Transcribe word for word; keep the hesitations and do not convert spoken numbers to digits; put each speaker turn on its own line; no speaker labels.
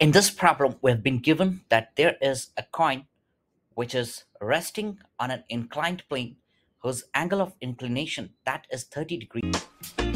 In this problem, we have been given that there is a coin which is resting on an inclined plane whose angle of inclination that is thirty degrees.